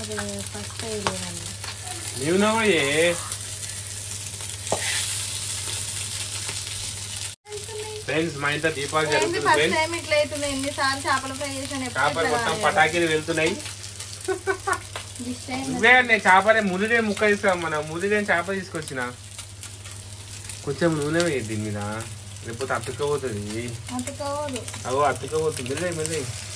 Friends మా ఇంట్లో దీపాలు జరుగుతుంది. చేపలు మొత్తం పటాకీలు వెళ్తున్నాయి. నేను చేపలే మునిగే ముక్క తీసుకురా, మన మునిగే చేప తీసుకొచ్చిన. కొంచెం నూనె వేయద్దు దీని మీద, లేకపోతే అతుక్కపోతుంది. అగో అతుక్కపోతుంది. మళ్ళీ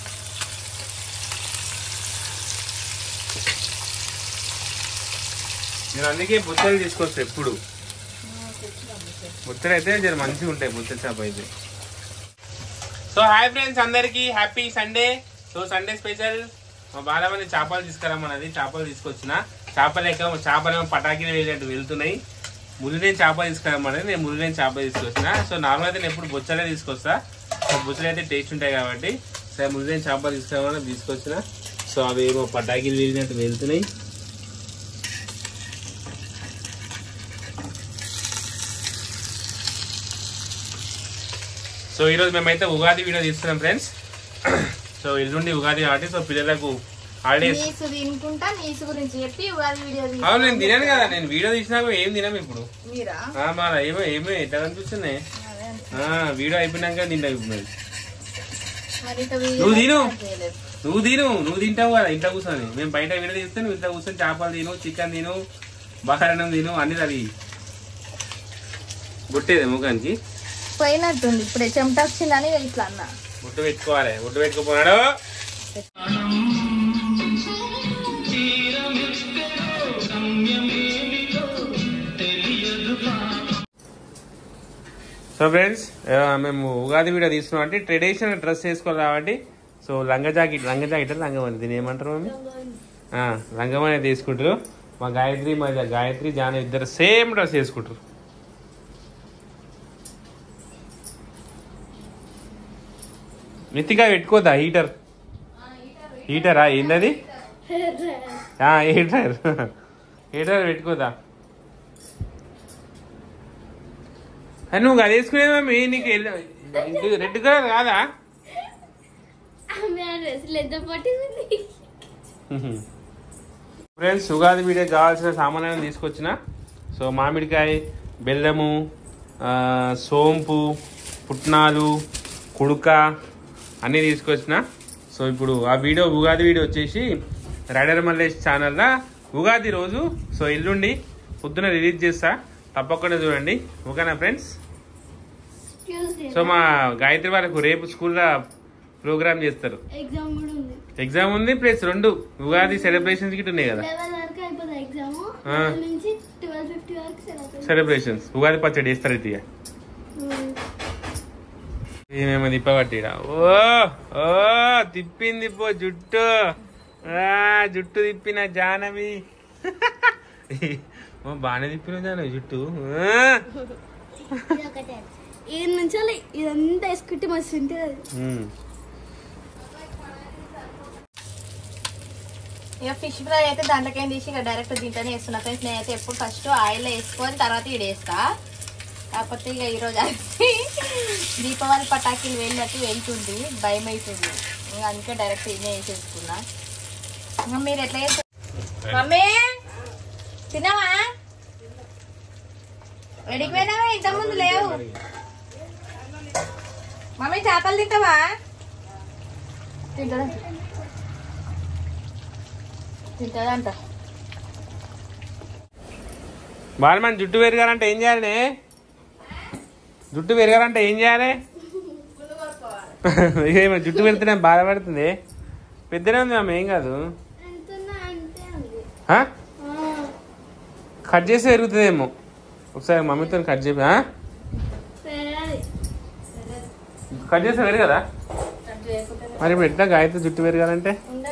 నేను అందుకే బుత్తలు తీసుకొస్తా ఎప్పుడు. బుత్తలు అయితే జర మంచిగా ఉంటాయి, బుత్తల చేప అయితే. సో హాయ్ ఫ్రెండ్స్, అందరికి happy Sunday. So Sunday special మా బాలమని చేపలు తీసుకురమ్మన్నది. చేపలు తీసుకొచ్చిన. చేపలేమో పటాకీలు వెళ్ళినట్టు వెళ్తున్నాయి. మురిలేని చేప తీసుకురమ్మన్నది. నేను మురిలేని చేప తీసుకొచ్చిన. సో నార్మల్ అయితే నేను ఎప్పుడు బొచ్చలే తీసుకొస్తా. సో బొచ్చలు అయితే టేస్ట్ ఉంటాయి కాబట్టి సరే మురిలేని చేపలు తీసుకురమ్మని తీసుకొచ్చిన. సో అవి ఏమో పటాకీలు వెళ్ళినట్టు వెళ్తున్నాయి. సో ఈరోజు మేమైతే ఉగాది వీడియో తీస్తున్నాం ఫ్రెండ్స్. సో ఎల్లుండి ఉగాది కాబట్టి సో పిల్లలకు హాలిడేస్. అవును నేను తినాను కదా, నేను వీడియో తీసినాక ఏం తినాము ఇప్పుడు. ఏమో ఎట్లా కనిపిస్తున్నాయి. వీడియో అయిపోయినాక తింటా. ఇప్పుడు నువ్వు తింటావు కదా ఇంట్లో కూర్చొని. మేము బయట వీడియో తీస్తే నువ్వు ఇంట్లో కూర్చొని చేపలు తిను, చికెన్ తిను, బహారణం తిను, అన్ని తల్లి బొట్టేదే ముఖానికి పోయినట్టుంది. ఇప్పుడే చెమట వచ్చిందని ఇట్లా అన్న. బొట్టు పెట్టుకోవాలి. బొట్టు పెట్టుకోపోనాడు. సో ఫ్రెండ్స్ మేము ఉగాది వీడియో తీస్తున్నాం అంటే ట్రెడిషనల్ డ్రెస్ వేసుకోవాలి కాబట్టి సో లంగా జాకెట్ లంగమని దీని ఏమంటారు మమ్మీ? లంగమని తీసుకుంటారు. మా గాయత్రి జాన ఇద్దరు సేమ్ డ్రెస్ వేసుకుంటారు. నితిగా పెట్టుకోదా హీటరా ఏందది? హీటర్ పెట్టుకోదా? నువ్వు అది వేసుకునేది మమ్మీ. నీకు రెడ్ కలర్ కాదా? ఫ్రెండ్స్ ఉగాది వీడియో కావాల్సిన సామాన్లను తీసుకొచ్చిన. సో మామిడికాయ, బెల్లము, సోంపు, పుట్నాలు, కుడుక అన్నీ తీసుకొచ్చిన. సో ఇప్పుడు ఆ వీడియో ఉగాది వీడియో వచ్చేసి రైడర్ మల్లేష్ ఛానల్లో ఉగాది రోజు సో ఎల్లుండి పొద్దున రిలీజ్ చేస్తా, తప్పకుండా చూడండి. ఓకేనా ఫ్రెండ్స్? సో మా గాయత్రి వాళ్ళకు రేపు స్కూల్లో ప్రోగ్రామ్ చేస్తారు. ఎగ్జామ్ ఉంది ప్లస్ 2 ఉగాది సెలబ్రేషన్స్ గిట్ ఉన్నాయి కదా. సెలబ్రేషన్స్ ఉగాది పచ్చడి చేస్తారు. అయితే ఏమేమో తిప్పబట్టిడా. ఓ తిప్పింది పో జుట్టు తిప్పిన జానవి. బాగానే తిప్పిన జానవి జుట్టు. ఇదంతా వేసుకుంటే మస్తు ఉంటుంది. ఇక ఫిష్ ఫ్రై అయితే దాంట్లోకేం తీసి ఇక డైరెక్ట్ దీంట్లోనే వేస్తున్నా ఫ్రెండ్స్. నేనైతే ఎప్పుడు ఫస్ట్ ఆయిల్లో వేసుకొని తర్వాత ఇది వేస్తా. కాకపోతే ఇక ఈరోజు అయితే దీపావళి పటాకీలు వెళ్ళినట్టు వెళ్తుంది, భయం అవుతుంది. ఇంకా అందుకే డైరెక్ట్ ఇదే వేసేసుకున్నా. ఇంకా మీరు ఎట్లా చేస్తారు మమ్మీ? తిన్నావా? ఎడికి పోయినావా? ఇంతకుముందు లేవు. మమ్మీ చేపలు తింటావా? తింటదంట. బాలమని జుట్టు పెరగాలంటే ఏం చేయాలి? జుట్టు పెరగాలంటే జుట్టు పెడితేనే బాధపడుతుంది. పెద్దనే ఉంది ఆమె, ఏం కాదు. కట్ చేస్తే పెరుగుతుందేమో. ఒకసారి మమ్మీతో కట్ చేసి కట్ చేస్తే పెరగదా? మరి ఇప్పుడు ఎట్లా గాయత్రి జుట్టు పెరగాలంటే?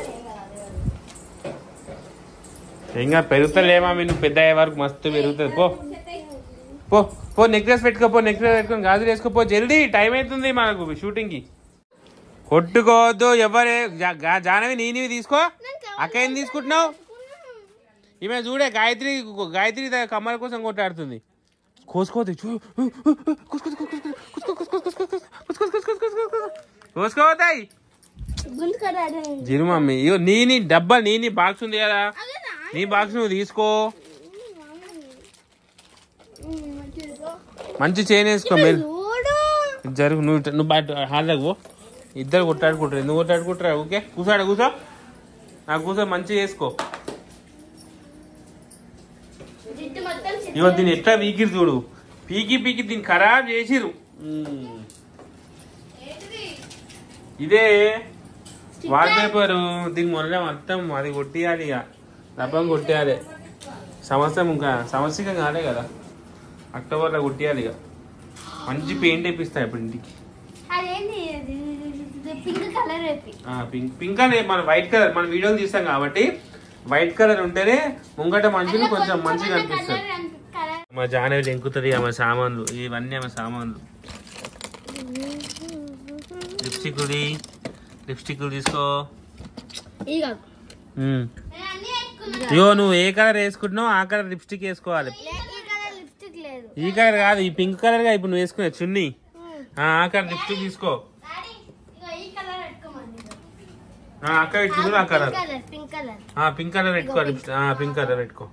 ఇంకా పెరుగుతలేమా? నువ్వు పెద్ద అయ్యే వరకు మస్తు పెరుగుతుంది. పో నెక్లెస్ పెట్టుకోపో, నెక్లెస్ పెట్టుకొని గాజులు వేసుకోపో. జల్దీ టైం అవుతుంది మనకు షూటింగ్ కి. కొట్టుకోవద్దు ఎవరే. జానవి నీవి తీసుకో. అక్క ఏం తీసుకుంటున్నావు? ఈమె చూడే గాయత్రి కమ్మల కోసం కొట్టాడుతుంది. కోసుకోవద్దు. కోసుకోవద్దాయి. జిరు మమ్మీ ఇగో నీ డబ్బా నీ బాక్స్ ఉంది కదా, నీ బాక్స్ నువ్వు తీసుకో. మంచి చైన్ వేసుకో మీరు. జరుగు నువ్వు బయట హాల్లోకి పో. ఇద్దరు కొట్టాడుకుంటారు. ఎందుకు కొట్టాడుకుంటారా? ఓకే కూర్చోడు కూర్చో. నాకు కూర్చో మంచిగా వేసుకో. ఇగో దీన్ని ఎట్లా పీకిరు చూడు. పీకి దీన్ని ఖరాబ్ చేసిరు. ఇదే వాల్ పేపర్. దీని మొన్న మొత్తం అది కొట్టేయాలి, ఇక డబ్బం కొట్టేయాలి. సంవత్సరం కాలే కదా, అక్టోబర్లో కొట్టేయాలి. ఇక మంచి పెయింట్ వేపిస్తా ఇప్పుడు ఇంటికి. పింక్ కలర్ మన వైట్ కలర్ మన వీడియోలు తీస్తాం కాబట్టి వైట్ కలర్ ఉంటేనే ముంగట మంచిగా కొంచెం మంచిగా అనిపిస్తుంది. మా జానవి ఎంకుతుంది ఆమె సామాన్లు. ఇవన్నీ ఆమె సామాన్లు. లిప్స్టిక్ తీసుకో. ఇగో నువ్వు ఏ కలర్ వేసుకుంటున్నావు ఆ కలర్ లిప్స్టిక్ వేసుకోవాలి. ఈ కలర్ కాదు, ఈ పింక్ కలర్ గా ఇప్పుడు నువ్వు వేసుకునే చున్నీ ఆ కలర్ లిప్స్టిక్ తీసుకో. అక్కడ పెట్టుకుంటు ఆ కలర్ పింక్ కలర్ పెట్టుకో. పింక్ కలర్ పెట్టుకో.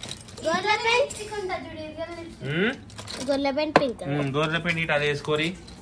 గోర్ల పెయింట్ ఇటు అది వేసుకోరి.